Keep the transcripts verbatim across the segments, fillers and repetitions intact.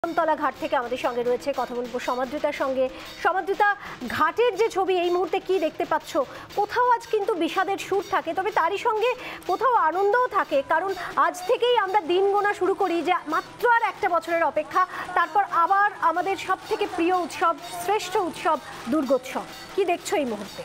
তলা ঘাট থেকে আমাদের সঙ্গে রয়েছে, কথা বলবো সমাদৃতার সঙ্গে। সমাদৃতা, ঘাটের যে ছবি এই মুহূর্তে কি দেখতে পাচ্ছ? কোথাও আজ কিন্তু বিষাদের সুর থাকে, তবে তারই সঙ্গে কোথাও আনন্দও থাকে, কারণ আজ থেকেই আমরা দিন গোনা শুরু করি যে মাত্র আর একটা বছরের অপেক্ষা, তারপর আবার আমাদের সব থেকে প্রিয় উৎসব, শ্রেষ্ঠ উৎসব দুর্গোৎসব। কি দেখছো এই মুহূর্তে?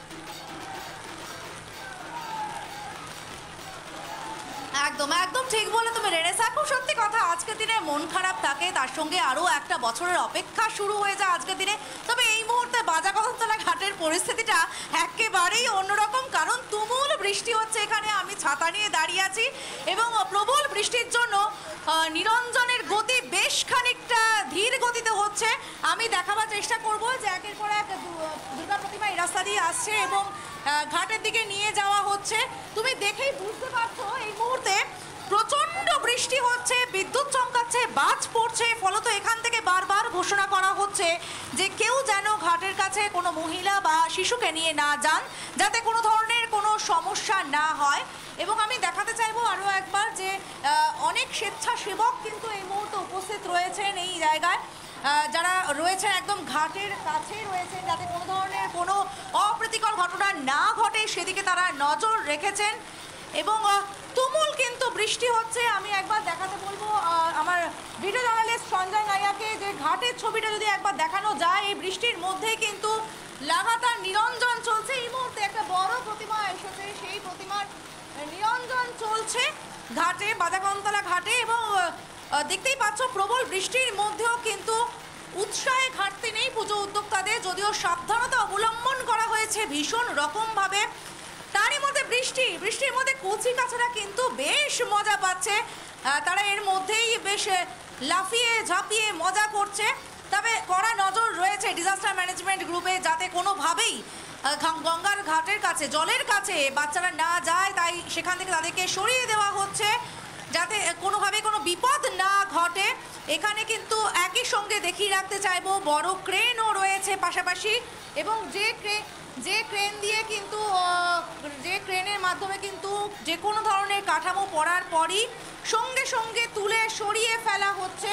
একদম একদম ঠিক বলে তুমি রেনেসা, খুব সত্যি কথা। আজকের দিনে মন খারাপ থাকে, তার সঙ্গে আরও একটা বছরের অপেক্ষা শুরু হয়ে যায় আজকের দিনে। তবে এই মুহূর্তে বাজাকদমতলা ঘাটের পরিস্থিতিটা একেবারেই অন্যরকম, কারণ তুমুল বৃষ্টি হচ্ছে এখানে। আমি ছাতা নিয়ে দাঁড়িয়ে আছি এবং প্রবল বৃষ্টির জন্য নিরঞ্জনের গতি বেশ খানিকটা ধীর গতিতে হচ্ছে। আমি দেখাবার চেষ্টা করব যে একের পর এক দুর্গা প্রতিমা এই রাস্তা দিয়ে আসছে এবং ঘাটের দিকে নিয়ে যাওয়া হচ্ছে। তুমি দেখেই বুঝতে পারছো এই মুহূর্তে প্রচন্ড বৃষ্টি হচ্ছে, বিদ্যুৎ চমকাচ্ছে, বাজ পড়ছে, ফলত এখান থেকে বারবার ঘোষণা করা হচ্ছে যে কেউ যেন ঘাটের কাছে কোনো মহিলা বা শিশুকে নিয়ে না যান, যাতে কোনো ধরনের কোনো সমস্যা না হয়। এবং আমি দেখাতে চাইবো আরও একবার যে অনেক স্বেচ্ছাসেবক কিন্তু এই মুহূর্তে উপস্থিত রয়েছেন এই জায়গায়, যারা রয়েছেন একদম ঘাটের কাছেই রয়েছেন, যাতে কোনো ধরনের কোনো অপ্রীতিকর ঘটনা না ঘটে সেদিকে তারা নজর রেখেছেন। এবং তুমুল কিন্তু বৃষ্টি হচ্ছে। আমি একবার দেখাতে বলবো আমার ভিডিও জার্নালিস্ট সঞ্জয় নাইয়াকে যে ঘাটের ছবিটা যদি একবার দেখানো যায়। এই বৃষ্টির মধ্যেই কিন্তু লাগাতার নিরঞ্জন চলছে। এই মুহূর্তে একটা বড় প্রতিমা এসেছে, সেই প্রতিমার নিরঞ্জন চলছে ঘাটে, বাজাকদমতলা ঘাটে। এবং দেখতেই পাচ্ছ প্রবল বৃষ্টির মধ্যেও কিন্তু উৎসাহে ঘাটতি নেই পুজো উদ্যোক্তাদের, যদিও সাবধানতা অবলম্বন করা হয়েছে ভীষণ রকমভাবে। তারই মধ্যে বৃষ্টি বৃষ্টির মধ্যে কচি কাছারা কিন্তু বেশ মজা পাচ্ছে, তারা এর মধ্যেই বেশ লাফিয়ে ঝাঁপিয়ে মজা করছে। তবে কড়া নজর রয়েছে ডিজাস্টার ম্যানেজমেন্ট গ্রুপে, যাতে কোনোভাবেই গঙ্গার ঘাটের কাছে, জলের কাছে বাচ্চারা না যায়, তাই সেখান থেকে তাদেরকে সরিয়ে দেওয়া হচ্ছে যাতে কোনোভাবে কোনো বিপদ না ঘটে। এখানে কিন্তু একই সঙ্গে দেখিয়ে রাখতে চাইবো বড় ক্রেনও রয়েছে পাশাপাশি, এবং যে ক্রেন যে ক্রেন দিয়ে কিন্তু যে ক্রেনের মাধ্যমে কিন্তু যে কোনো ধরনের কাঠামো পড়ার পরই সঙ্গে সঙ্গে তুলে সরিয়ে ফেলা হচ্ছে।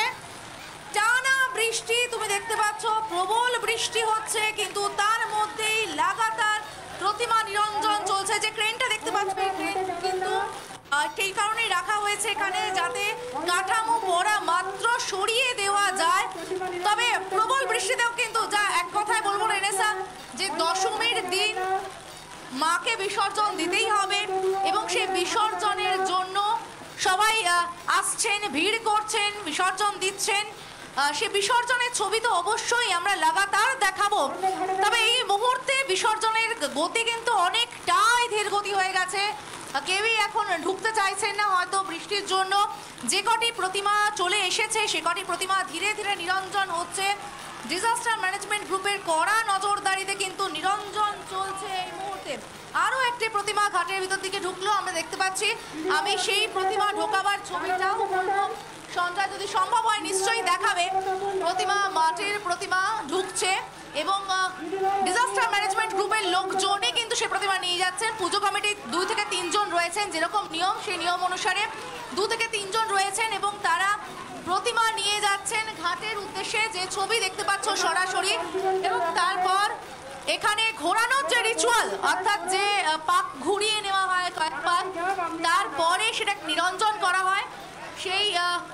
টানা বৃষ্টি তুমি দেখতে পাচ্ছ, প্রবল বৃষ্টি হচ্ছে, কিন্তু তার মধ্যেই লাগাতার প্রতিমা নিরঞ্জন চলছে। যে ক্রেনটা দেখতে পাচ্ছ এই ক্রেন কিন্তু সেই কারণেই রাখা হয়েছে এখানে, যাতে কাঠামো পড়া মাত্র সরিয়ে দেওয়া যায়। তবে প্রবল বৃষ্টিতেও কিন্তু যা এক কথায় বলবো রেনেসা, যে দশমীর দিন মাকে বিসর্জন দিতেই হবে এবং সেই বিসর্জনের জন্য সবাই আসছেন, ভিড় করছেন, বিসর্জন দিচ্ছেন। সে বিসর্জনের ছবি তো অবশ্যই আমরা লাগাতার দেখাবো। তবে এই মুহূর্তে বিসর্জনের গতি কিন্তু অনেকটাই ধীর গতি হয়ে গেছে, কেউই এখন ঢুকতে চাইছেন না হয়তো বৃষ্টির জন্য। যে কটি প্রতিমা চলে এসেছে সে কটি প্রতিমা ধীরে ধীরে নিরঞ্জন হচ্ছে। ডিজাস্টার ম্যানেজমেন্ট গ্রুপের কড়া নজরদারিতে কিন্তু নিরঞ্জন চলছে এই মুহূর্তে। আরও একটি প্রতিমা ঘাটের ভিতর দিকে ঢুকলো আমরা দেখতে পাচ্ছি। আমি সেই প্রতিমা ঢোকাবার ছবিটাও বলবো, সঞ্জয় যদি সম্ভব হয় নিশ্চয়ই দেখাবে। প্রতিমা মাটির প্রতিমা ঢুকছে এবং ডিজাস্টার ম্যানেজমেন্ট গ্রুপের লোকজনই কিন্তু সে প্রতিমা নিয়ে যাচ্ছেন। পুজো কমিটির দুই থেকে তিনজন রয়েছেন, যেরকম নিয়ম সেই নিয়ম অনুসারে দু থেকে তিনজন রয়েছেন এবং তারা প্রতিমা নিয়ে যাচ্ছেন ঘাটের উদ্দেশ্যে। যে ছবি দেখতে পাচ্ছ সরাসরি, এবং তারপর এখানে ঘোরানোর যে রিচুয়াল, অর্থাৎ যে পাক ঘুরিয়ে নেওয়া হয় কয়েক পাক, তারপরে সেটা নিরঞ্জন করা হয়। সেই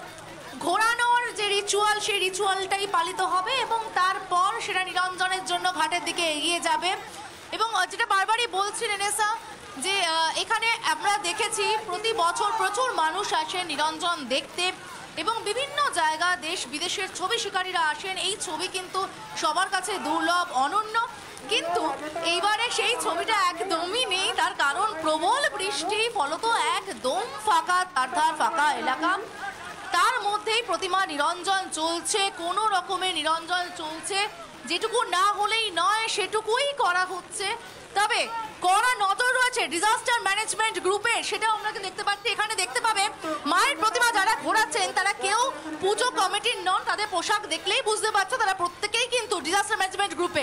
ঘোরানোর যে রিচুয়াল সেই রিচুয়ালটাই পালিত হবে এবং তারপর সেটা নিরঞ্জনের জন্য ঘাটের দিকে এগিয়ে যাবে। এবং যেটা বারবারই বলছি রেনেসা, যে এখানে আমরা দেখেছি প্রতি বছর প্রচুর মানুষ আসেন নিরঞ্জন দেখতে এবং বিভিন্ন জায়গা দেশ বিদেশের ছবি শিকারীরা আসেন। এই ছবি কিন্তু সবার কাছে দুর্লভ, অনন্য, কিন্তু এইবারে সেই ছবিটা একদমই নেই। তার কারণ প্রবল বৃষ্টি, ফলত একদম ফাঁকা, তারধার ফাঁকা এলাকা, তার মধ্যেই প্রতিমা নিরঞ্জন চলছে, কোনো রকমের নিরঞ্জন চলছে। যেটুকু না হলেই নয় সেটুকুই করা হচ্ছে। তবে কড়া নজর রয়েছে ডিজাস্টার ম্যানেজমেন্ট গ্রুপে, সেটাও আমরা দেখতে পাচ্ছি। এখানে দেখতে পাবে মায়ের প্রতিমা যারা ঘোরাচ্ছেন তারা কেউ পুজো কমিটির নন, তাদের পোশাক দেখলেই বুঝতে পারছো তারা প্রত্যেকেই কিন্তু ডিজাস্টার ম্যানেজমেন্ট গ্রুপে,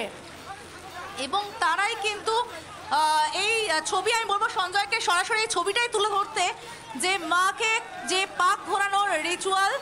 এবং তারাই কিন্তু এই ছবি আমি বলবো সঞ্জয়কে সরাসরি এই ছবিটাই তুলে ধরতে, যে মাকে যে পাক ঘোরানোর রিচুয়াল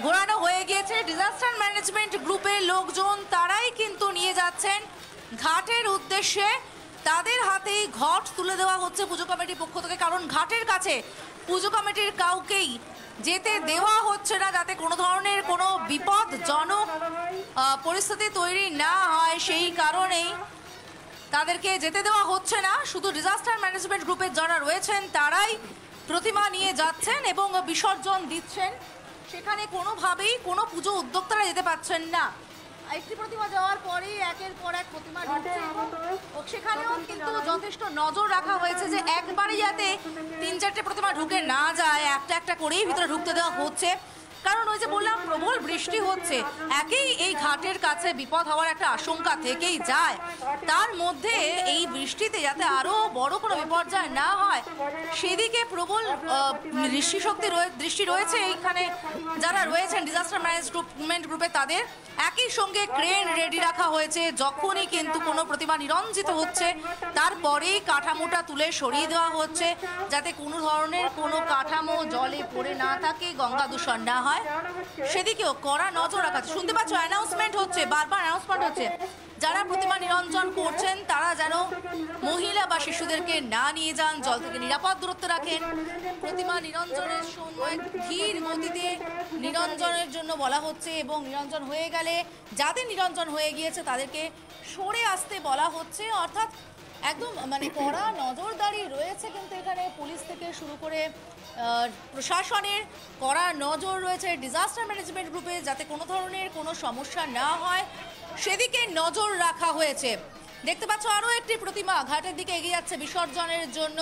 ঘোরানো হয়ে গিয়েছে। ডিজাস্টার ম্যানেজমেন্ট গ্রুপের লোকজন তারাই কিন্তু নিয়ে যাচ্ছেন ঘাটের উদ্দেশ্যে। তাদের হাতেই ঘট তুলে দেওয়া হচ্ছে পুজো কমিটির পক্ষ থেকে, কারণ ঘাটের কাছে পুজো কমিটির কাউকেই যেতে দেওয়া হচ্ছে না, যাতে কোনো ধরনের কোনো বিপদজনক পরিস্থিতি তৈরি না হয়। সেই কারণেই তাদেরকে যেতে দেওয়া হচ্ছে না। শুধু ডিজাস্টার ম্যানেজমেন্ট গ্রুপের যারা রয়েছেন তারাই প্রতিমা নিয়ে যাচ্ছেন এবং বিসর্জন দিচ্ছেন। সেখানে কোনোভাবেই কোনো পুজো উদ্যোক্তারা যেতে পারছেন না। একটি প্রতিমা যাওয়ার পরেই একের পর এক প্রতিমা ঢুকছে এবং সেখানেও কিন্তু যথেষ্ট নজর রাখা হয়েছে যে একবারে যাতে তিন চারটে প্রতিমা ঢুকে না যায়, একটা একটা করেই ভিতরে ঢুকতে দেওয়া হচ্ছে। কারণ ওই যে বললাম, প্রবল বৃষ্টি হচ্ছে, একেই এই ঘাটের কাছে বিপদ হওয়ার একটা আশঙ্কা থেকেই যায়। তার মধ্যে এই বৃষ্টিতে যাতে আরো বড় কোনো বিপর্যয় না হয় সেদিকে প্রবল দৃষ্টি শক্তি দৃষ্টি রয়েছে এইখানে যারা রয়েছেন ডিজাস্টার ম্যানেজমেন্ট গ্রুপে তাদের। একই সঙ্গে ক্রেন রেডি রাখা হয়েছে, যখনই কিন্তু কোনো প্রতিমা নিরঞ্জিত হচ্ছে তারপরেই কাঠামোটা তুলে সরিয়ে দেওয়া হচ্ছে, যাতে কোনো ধরনের কোনো কাঠামো জলে পড়ে না থাকে, গঙ্গা দূষণ না হয় সেদিকেও কড়া নজর রাখা। শুনতে পাচ্ছ অ্যানাউন্সমেন্ট হচ্ছে, বারবার অ্যানাউন্সমেন্ট হচ্ছে, যারা প্রতিমা নিরঞ্জন করছেন তারা যেন মহিলা বা শিশুদেরকে না নিয়ে যান, জল থেকে নিরাপদ দূরত্ব রাখেন। প্রতিমা নিরঞ্জনের সময় ধীর গতিতে নিরঞ্জনের জন্য বলা হচ্ছে এবং নিরঞ্জন হয়ে গেলে যাদের নিরঞ্জন হয়ে গিয়েছে তাদেরকে সরে আসতে বলা হচ্ছে। অর্থাৎ একদম মানে কড়া নজরদারি রয়েছে কিন্তু এখানে পুলিশ থেকে শুরু করে প্রশাসনের কড়া নজর রয়েছে ডিজাস্টার ম্যানেজমেন্ট গ্রুপে, যাতে কোনো ধরনের কোনো সমস্যা না হয় সেদিকে নজর রাখা হয়েছে। দেখতে পাচ্ছ আরও একটি প্রতিমা ঘাটের দিকে এগিয়ে যাচ্ছে বিসর্জনের জন্য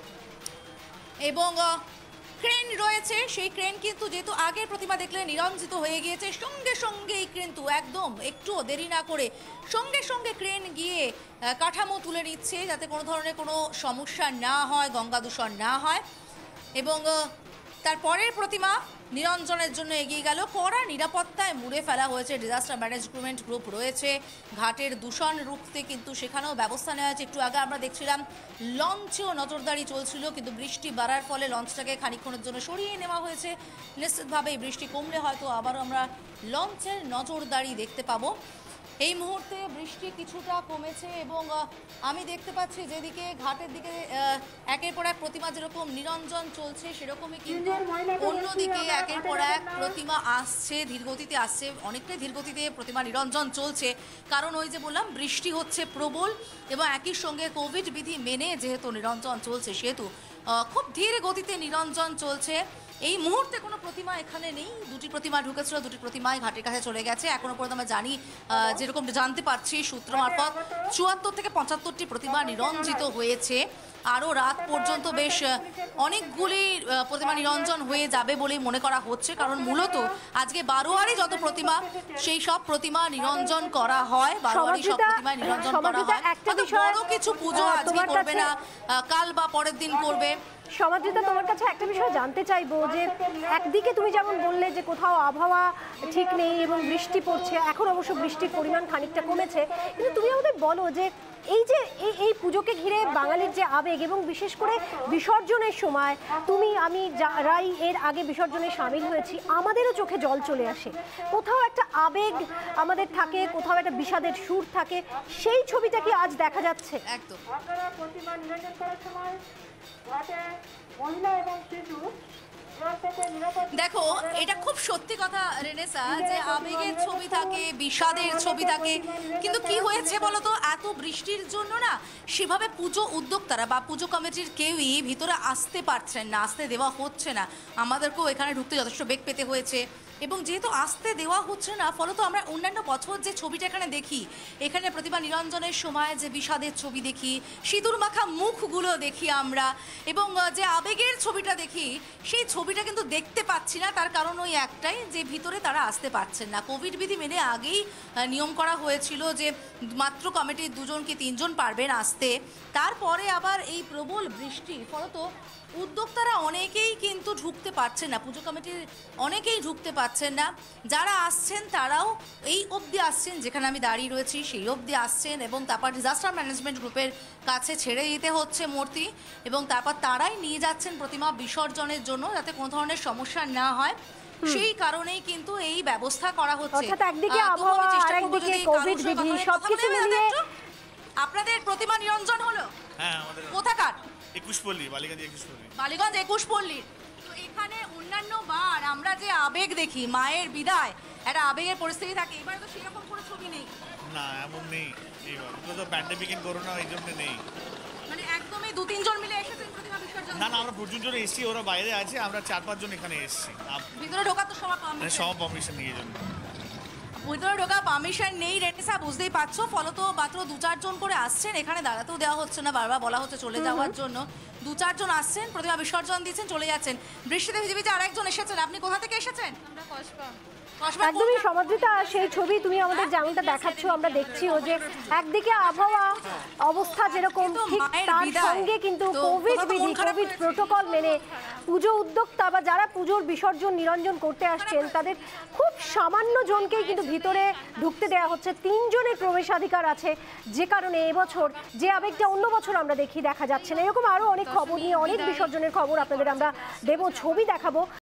এবং ক্রেন রয়েছে। সেই ক্রেন কিন্তু যেহেতু আগের প্রতিমা দেখলে নিরঞ্জিত হয়ে গিয়েছে, সঙ্গে সঙ্গে এই কিন্তু একদম একটুও দেরি না করে সঙ্গে সঙ্গে ক্রেন গিয়ে কাঠামো তুলে নিচ্ছে, যাতে কোনো ধরনের কোনো সমস্যা না হয়, গঙ্গা দূষণ না হয়। এবং তারপরের প্রতিমা নিরঞ্জনের জন্য এগিয়ে গেল। কড়া নিরাপত্তায় মুড়ে ফেলা হয়েছে ডিজাস্টার ম্যানেজমেন্ট গ্রুপ রয়েছে। ঘাটের দূষণ রুখতে কিন্তু সেখানেও ব্যবস্থা নেওয়া হয়েছে। একটু আগে আমরা দেখছিলাম লঞ্চেও নজরদারি চলছিল, কিন্তু বৃষ্টি বাড়ার ফলে লঞ্চটাকে খানিকক্ষণের জন্য সরিয়ে নেওয়া হয়েছে। নিশ্চিতভাবে বৃষ্টি কমলে হয়তো আবারও আমরা লঞ্চের নজরদারি দেখতে পাবো। এই মুহূর্তে বৃষ্টি কিছুটা কমেছে এবং আমি দেখতে পাচ্ছি যেদিকে ঘাটের দিকে একের পর এক প্রতিমা যেরকম নিরঞ্জন চলছে, সেরকমই কিন্তু অন্যদিকে একের পর এক প্রতিমা আসছে, ধীরগতিতে আসছে, অনেকটাই ধীরগতিতে প্রতিমা নিরঞ্জন চলছে। কারণ ওই যে বললাম বৃষ্টি হচ্ছে প্রবল এবং একই সঙ্গে কোভিড বিধি মেনে যেহেতু নিরঞ্জন চলছে সেহেতু খুব ধীর গতিতে নিরঞ্জন চলছে। এই মুহূর্তে কোনো প্রতিমা এখানে নেই। দুটি প্রতিমা ঢুকেছিল, দুটি প্রতিমাই ঘাটের কাছে চলে গেছে। এখনো পর্যন্ত আমরা জানি, যেরকম জানতে পারছি সূত্র মারফত, চুয়াত্তর থেকে পঁচাত্তরটি প্রতিমা নিরঞ্জিত হয়েছে। আরও রাত পর্যন্ত বেশ অনেকগুলি প্রতিমা নিরঞ্জন হয়ে যাবে বলেই মনে করা হচ্ছে, কারণ মূলত আজকে বারোয়ারি যত প্রতিমা সেই সব প্রতিমা নিরঞ্জন করা হয়, বারোয়ারি সব প্রতিমা নিরঞ্জন করা হয়। বড় কিছু পুজো আজকে করবে না, কাল বা পরের দিন করবে। সমাদৃতা, তোমার কাছে একটা বিষয় জানতে চাইবো যে একদিকে তুমি যেমন বললে যে কোথাও আবহাওয়া ঠিক নেই এবং বৃষ্টি পড়ছে, এখন অবশ্য বৃষ্টির পরিমাণ খানিকটা কমেছে, কিন্তু তুমি আমাদের বলো যে এই যে এই এই পুজোকে ঘিরে বাঙালির যে আবেগ এবং বিশেষ করে বিসর্জনের সময়, তুমি আমি যারাই এর আগে বিসর্জনে সামিল হয়েছি আমাদেরও চোখে জল চলে আসে। কোথাও একটা আবেগ আমাদের থাকে, কোথাও একটা বিষাদের সুর থাকে, সেই ছবিটা কি আজ দেখা যাচ্ছে? একদম। প্রতিমা নিরঞ্জন করার সময় মহিলা এবং শিশু দেখো, এটা খুব সত্যি কথা রেনেসা, যে আবেগের ছবি থাকে, বিষাদের ছবি থাকে, কিন্তু কি হয়েছে বলতো, এত বৃষ্টির জন্য না সেভাবে পুজো উদ্যোক্তারা বা পুজো কমিটির কেউই ভিতরে আসতে পারছেন না, আসতে দেওয়া হচ্ছে না। আমাদেরকেও এখানে ঢুকতে যথেষ্ট বেগ পেতে হয়েছে এবং যেহেতু আসতে দেওয়া হচ্ছে না, ফলত আমরা অন্যান্য বছর যে ছবিটা এখানে দেখি, এখানে প্রতিমা নিরঞ্জনের সময় যে বিষাদের ছবি দেখি, সিঁদুর মাখা মুখগুলো দেখি আমরা, এবং যে আবেগের ছবিটা দেখি সেই ছবিটা কিন্তু দেখতে পাচ্ছি না। তার কারণ ওই একটাই, যে ভিতরে তারা আসতে পারছেন না। কোভিড বিধি মেনে আগেই নিয়ম করা হয়েছিল যে মাত্র কমিটির দুজন কি তিনজন পারবেন আসতে। তারপরে আবার এই প্রবল বৃষ্টি, ফলত উদ্যোক্তারা অনেকেই কিন্তু ঢুকতে পারছেন না, পুজো কমিটির অনেকেই ঢুকতে পারছেন না। যারা আসছেন তারাও এই অবধি আসছেন, যেখানে আমি দাঁড়িয়ে রয়েছি সেই অবধি আসছেন, এবং তারপর ডিজাস্টার ম্যানেজমেন্ট গ্রুপের কাছে ছেড়ে দিতে হচ্ছে মূর্তি, এবং তারপর তারাই নিয়ে যাচ্ছেন প্রতিমা বিসর্জনের জন্য, যাতে কোনো ধরনের সমস্যা না হয়। সেই কারণেই কিন্তু এই ব্যবস্থা করা হচ্ছে। অর্থাৎ একদিকে আহ, তবুও আমি আবহাওয়া, চেষ্টা করবো আরেকদিকে যদি কোভিড কারোর সঙ্গে বিধি, কথা বলে সবকিছু কথা বলে মিলিয়ে- একটু। আপনাদের প্রতিমা নিরঞ্জন হলো হ্যাঁ আমাদের কোথাকার? একুশ পল্লী বালিগঞ্জ একুশ পল্লী বালিগঞ্জ একুশ পল্লীর। তো এখানে অন্যান্য বার আমরা যে আবেগ দেখি, মায়ের বিদায় একটা আবেগের পরিস্থিতি থাকে, এবারে তো সেরকম কোনো ছবি নেই, না এমন নেই এইবার এগুলো তো প্যান্ডেমিক ইন করোনা এই জন্য নেই। মানে একদমই দু তিনজন মিলে এসেছেন প্রতিমা বিসর্জন না না আমরা প্রচুর জন এসেছি, ওরা বাইরে আছে, আমরা চার পাঁচজন এখানে এসেছি ভিতরে ঢোকার তো সবার মানে permission। সব পারমিশন নিয়ে জন্য। ভিতরে ঢোকা পারমিশন নেই রেনেসা, বুঝতেই পারছো, ফলত মাত্র দু চারজন করে আসছেন, এখানে দাঁড়াতেও দেওয়া হচ্ছে না, বারবার বলা হচ্ছে চলে যাওয়ার জন্য। দু চারজন আসছেন, প্রতিমা বিসর্জন দিচ্ছেন, চলে যাচ্ছেন। বৃষ্টিতে ভিজে ভিজে আরেকজন এসেছেন, আপনি কোথা থেকে এসেছেন? আমরা কসবা। কসবা একদমই কোন- সমাদৃতা, সেই ছবি তুমি আমাদের যেমনটা দেখাচ্ছ আমরা দেখছিও যে একদিকে আবহাওয়া অবস্থা যেরকম, কিন্তু ঠিক মায়ের তার বিদায়। সঙ্গে কিন্তু তো কোভিড কোথাও তো মন বিধি, খারাপ কোভিড হয়েছে। প্রোটোকল মেনে পুজো উদ্যোক্তা বা যারা পুজোর বিসর্জন নিরঞ্জন করতে আসছেন তাদের খুব সামান্য জনকেই কিন্তু ভিতরে ঢুকতে দেওয়া হচ্ছে। তিনজনের প্রবেশাধিকার আছে, যে কারণে এবছর যে আবেগটা অন্য বছর আমরা দেখি দেখা যাচ্ছে না। এরকম আরো অনেক খবর নিয়ে, অনেক বিসর্জনের খবর আপনাদের আমরা দেব, ছবি দেখাবো।